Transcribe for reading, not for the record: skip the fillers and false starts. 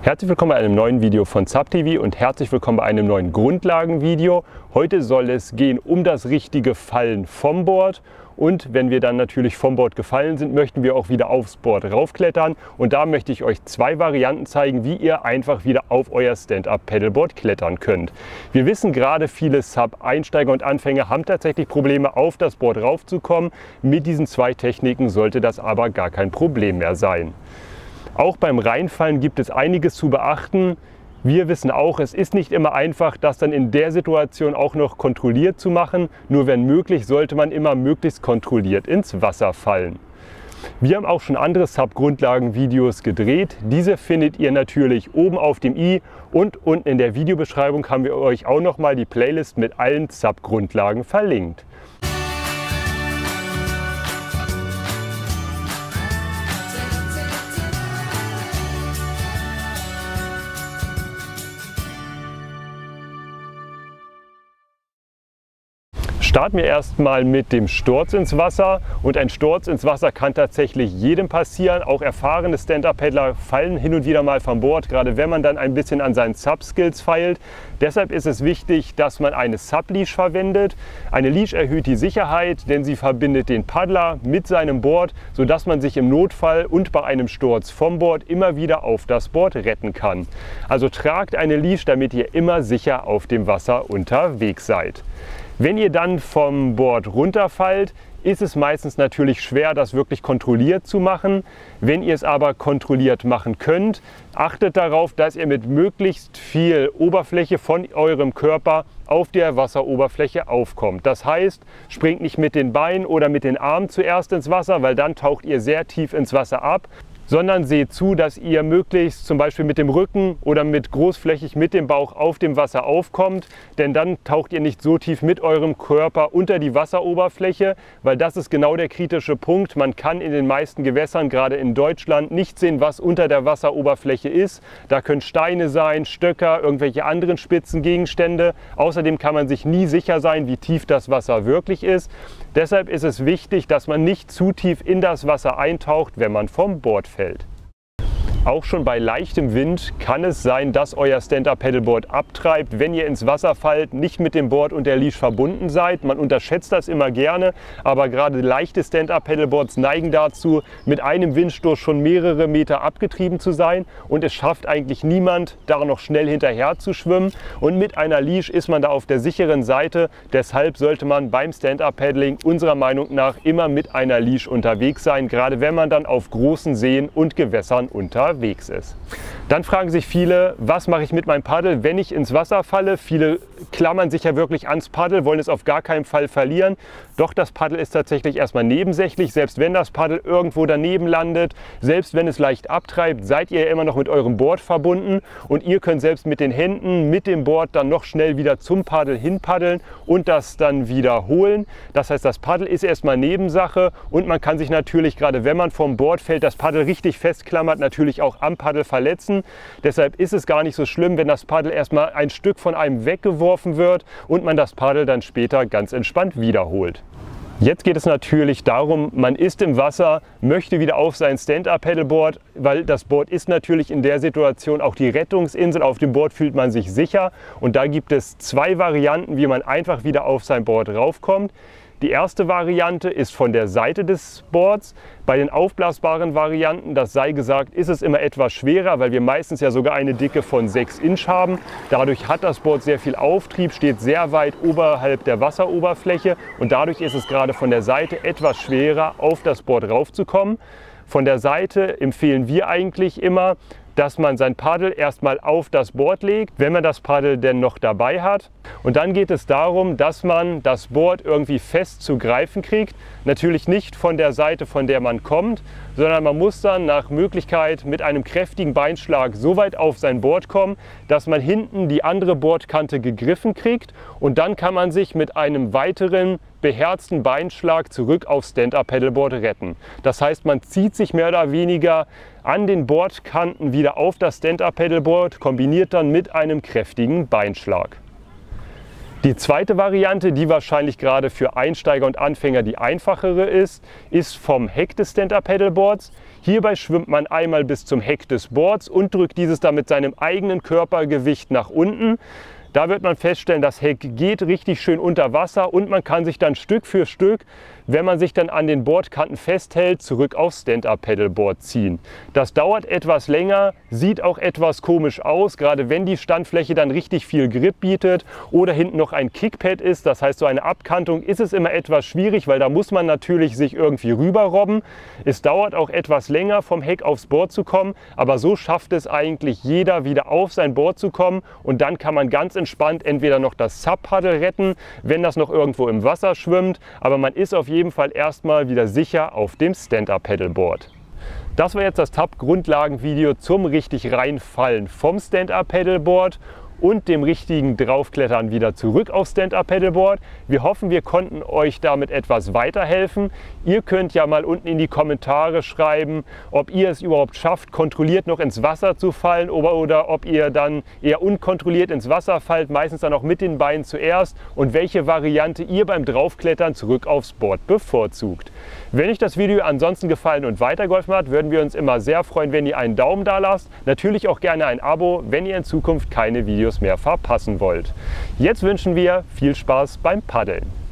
Herzlich willkommen bei einem neuen Video von ZapTV und herzlich willkommen bei einem neuen Grundlagenvideo. Heute soll es gehen um das richtige Fallen vom Board. Und wenn wir dann natürlich vom Board gefallen sind, möchten wir auch wieder aufs Board raufklettern. Und da möchte ich euch zwei Varianten zeigen, wie ihr einfach wieder auf euer Stand-Up-Paddleboard klettern könnt. Wir wissen gerade, viele Sub-Einsteiger und Anfänger haben tatsächlich Probleme, auf das Board raufzukommen. Mit diesen zwei Techniken sollte das aber gar kein Problem mehr sein. Auch beim Reinfallen gibt es einiges zu beachten. Wir wissen auch, es ist nicht immer einfach, das dann in der Situation auch noch kontrolliert zu machen. Nur wenn möglich, sollte man immer möglichst kontrolliert ins Wasser fallen. Wir haben auch schon andere Sub-Grundlagen-Videos gedreht. Diese findet ihr natürlich oben auf dem i und unten in der Videobeschreibung haben wir euch auch noch mal die Playlist mit allen Sub-Grundlagen verlinkt. Starten wir erstmal mit dem Sturz ins Wasser, und ein Sturz ins Wasser kann tatsächlich jedem passieren. Auch erfahrene Stand-Up-Paddler fallen hin und wieder mal vom Board, gerade wenn man dann ein bisschen an seinen Sub-Skills feilt. Deshalb ist es wichtig, dass man eine Sub-Leash verwendet. Eine Leash erhöht die Sicherheit, denn sie verbindet den Paddler mit seinem Board, sodass man sich im Notfall und bei einem Sturz vom Board immer wieder auf das Board retten kann. Also tragt eine Leash, damit ihr immer sicher auf dem Wasser unterwegs seid. Wenn ihr dann vom Board runterfallt, ist es meistens natürlich schwer, das wirklich kontrolliert zu machen. Wenn ihr es aber kontrolliert machen könnt, achtet darauf, dass ihr mit möglichst viel Oberfläche von eurem Körper auf der Wasseroberfläche aufkommt. Das heißt, springt nicht mit den Beinen oder mit den Armen zuerst ins Wasser, weil dann taucht ihr sehr tief ins Wasser ab, sondern seht zu, dass ihr möglichst zum Beispiel mit dem Rücken oder mit großflächig mit dem Bauch auf dem Wasser aufkommt, denn dann taucht ihr nicht so tief mit eurem Körper unter die Wasseroberfläche, weil das ist genau der kritische Punkt. Man kann in den meisten Gewässern, gerade in Deutschland, nicht sehen, was unter der Wasseroberfläche ist. Da können Steine sein, Stöcker, irgendwelche anderen spitzen Gegenstände. Außerdem kann man sich nie sicher sein, wie tief das Wasser wirklich ist. Deshalb ist es wichtig, dass man nicht zu tief in das Wasser eintaucht, wenn man vom Board fällt. Auch schon bei leichtem Wind kann es sein, dass euer Stand-Up-Paddleboard abtreibt, wenn ihr ins Wasser fallt, nicht mit dem Board und der Leash verbunden seid. Man unterschätzt das immer gerne, aber gerade leichte Stand-Up-Paddleboards neigen dazu, mit einem Windstoß schon mehrere Meter abgetrieben zu sein, und es schafft eigentlich niemand, da noch schnell hinterher zu schwimmen. Und mit einer Leash ist man da auf der sicheren Seite. Deshalb sollte man beim Stand-Up-Paddling unserer Meinung nach immer mit einer Leash unterwegs sein, gerade wenn man dann auf großen Seen und Gewässern unterwegs ist. Dann fragen sich viele, was mache ich mit meinem Paddel, wenn ich ins Wasser falle? Viele klammern sich ja wirklich ans Paddel, wollen es auf gar keinen Fall verlieren. Doch das Paddel ist tatsächlich erstmal nebensächlich. Selbst wenn das Paddel irgendwo daneben landet, selbst wenn es leicht abtreibt, seid ihr immer noch mit eurem Board verbunden, und ihr könnt selbst mit den Händen, mit dem Board dann noch schnell wieder zum Paddel hinpaddeln und das dann wiederholen. Das heißt, das Paddel ist erstmal Nebensache, und man kann sich natürlich, gerade wenn man vom Board fällt, das Paddel richtig festklammert, natürlich auch am Paddel verletzen. Deshalb ist es gar nicht so schlimm, wenn das Paddel erstmal ein Stück von einem weggeworfen wird und man das Paddel dann später ganz entspannt wiederholt. Jetzt geht es natürlich darum, man ist im Wasser, möchte wieder auf sein Stand-Up-Paddleboard, weil das Board ist natürlich in der Situation auch die Rettungsinsel. Auf dem Board fühlt man sich sicher, und da gibt es zwei Varianten, wie man einfach wieder auf sein Board raufkommt. Die erste Variante ist von der Seite des Boards. Bei den aufblasbaren Varianten, das sei gesagt, ist es immer etwas schwerer, weil wir meistens ja sogar eine Dicke von 6 Inch haben. Dadurch hat das Board sehr viel Auftrieb, steht sehr weit oberhalb der Wasseroberfläche, und dadurch ist es gerade von der Seite etwas schwerer, auf das Board raufzukommen. Von der Seite empfehlen wir eigentlich immer, dass man sein Paddel erstmal auf das Board legt, wenn man das Paddel denn noch dabei hat. Und dann geht es darum, dass man das Board irgendwie fest zu greifen kriegt. Natürlich nicht von der Seite, von der man kommt, sondern man muss dann nach Möglichkeit mit einem kräftigen Beinschlag so weit auf sein Board kommen, dass man hinten die andere Bordkante gegriffen kriegt, und dann kann man sich mit einem weiteren beherzten Beinschlag zurück aufs Stand-Up-Paddleboard retten. Das heißt, man zieht sich mehr oder weniger an den Bordkanten wieder auf das Stand-Up-Paddleboard, kombiniert dann mit einem kräftigen Beinschlag. Die zweite Variante, die wahrscheinlich gerade für Einsteiger und Anfänger die einfachere ist vom Heck des Stand-Up-Paddleboards. Hierbei schwimmt man einmal bis zum Heck des Boards und drückt dieses dann mit seinem eigenen Körpergewicht nach unten. Da wird man feststellen, das Heck geht richtig schön unter Wasser und man kann sich dann Stück für Stück, wenn man sich dann an den Bordkanten festhält, zurück aufs Stand-Up-Paddleboard ziehen. Das dauert etwas länger, sieht auch etwas komisch aus, gerade wenn die Standfläche dann richtig viel Grip bietet oder hinten noch ein Kickpad ist, das heißt so eine Abkantung, ist es immer etwas schwierig, weil da muss man natürlich sich irgendwie rüberrobben. Es dauert auch etwas länger, vom Heck aufs Board zu kommen, aber so schafft es eigentlich jeder, wieder auf sein Board zu kommen und dann kann man ganz entspannt entweder noch das Sub-Paddle retten, wenn das noch irgendwo im Wasser schwimmt, aber man ist auf jeden Fall erstmal wieder sicher auf dem Stand-Up-Paddleboard. Das war jetzt das TAP-Grundlagenvideo zum richtig reinfallen vom Stand-Up-Paddleboard und dem richtigen Draufklettern wieder zurück aufs Stand-Up-Paddleboard. Wir hoffen, wir konnten euch damit etwas weiterhelfen. Ihr könnt ja mal unten in die Kommentare schreiben, ob ihr es überhaupt schafft, kontrolliert noch ins Wasser zu fallen oder ob ihr dann eher unkontrolliert ins Wasser fallt, meistens dann auch mit den Beinen zuerst und welche Variante ihr beim Draufklettern zurück aufs Board bevorzugt. Wenn euch das Video ansonsten gefallen und weitergeholfen hat, würden wir uns immer sehr freuen, wenn ihr einen Daumen da lasst. Natürlich auch gerne ein Abo, wenn ihr in Zukunft keine Videos mehr verpassen wollt. Jetzt wünschen wir viel Spaß beim Paddeln.